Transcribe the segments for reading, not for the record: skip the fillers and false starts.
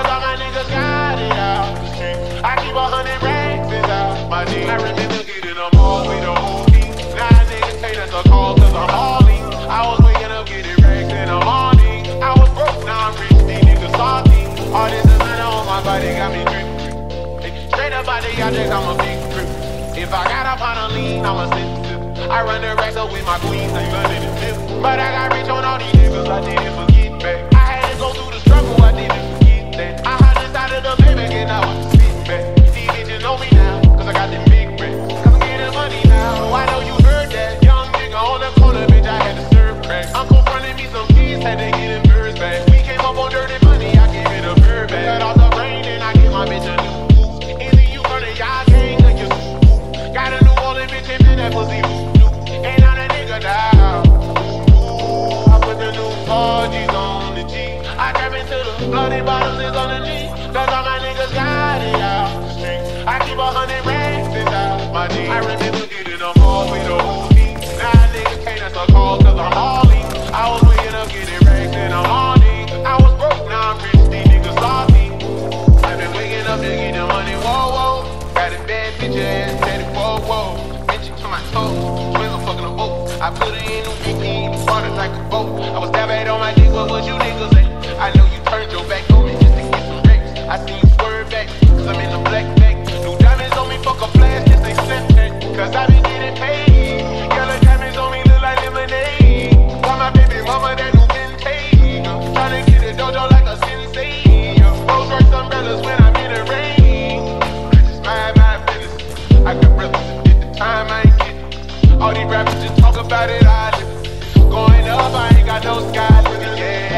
cause all my niggas got it out the street. I keep 100 racks inside my jeans. I remember getting them all with the whole team. Now niggas say that's a call cause I'm hauling. I was waking up getting racks in the morning. I was broke, now I'm rich, these niggas salty. All this designer on my body got me drippin'. Straight up out the objects, I'm a big grip. If I got up on a lean, I'm a sensitive. I run the racks up with my queens, they running the tip. But I got rich on all these niggas, I didn't forget back. I had to go through the struggle, I didn't forget that. I had inside of the baby, and I was sitting back. These bitches know me now, cause I got them big racks. Cause I'm getting money now, I know you heard that. Young nigga on the corner, bitch, I had to serve crack. I'm confronting me some keys, had to get them birds back. We came up on dirty money, I gave it a bird back. Cut off the brain, and I gave my bitch a new boost. Either you run a y'all gang, or you got a new Orleans bitch, and that pussy ain't on a nigga now. I put the new 4G's on the G. I trap into the bloody bottles is on the G. Cause all my niggas got it out the street. I keep 100 racks inside my jeans. I remember getting them all with the whole team. Now niggas can't answer calls cause I'm hauling. I was waking up getting racks in the morning. I was broke, now I'm rich, these niggas salty. I've been waking up to get the money, whoa, whoa. Got a bad bitch ass, daddy, whoa, whoa. Bitch to my toes, twinkle fucking a boat. I put it in the weekend, started like a boat. I was that bad on my dick, what was you niggas at? I know you turned your back on me just to get some wrecks. I see you swerve back, cause I'm in the black bag. New diamonds on me, fuck a flash, this ain't Snapchat. Cause I been getting paid. Yellow diamonds on me look like lemonade. Got my baby mama that new vintage. Tryna get a dojo like a sensei. Rolls Royce umbrellas when I'm in the rain. I just mind my business. I could represent the time I ain't getting. All these rappers just talk about it, I live. Going up, I ain't got no sky limit.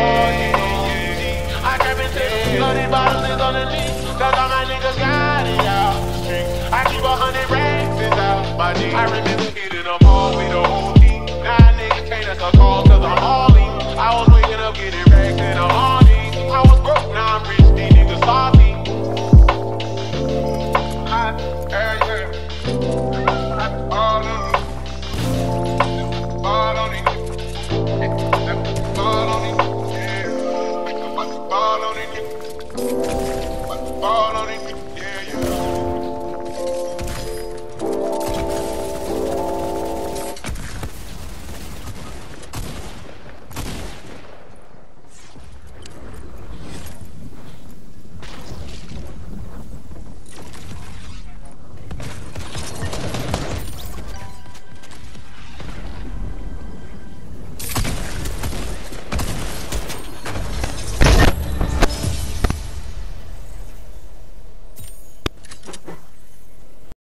I trap into the bloody bottles is on the knee. Cause all my niggas got it out the street. I keep 100 racks inside my jeans. I remember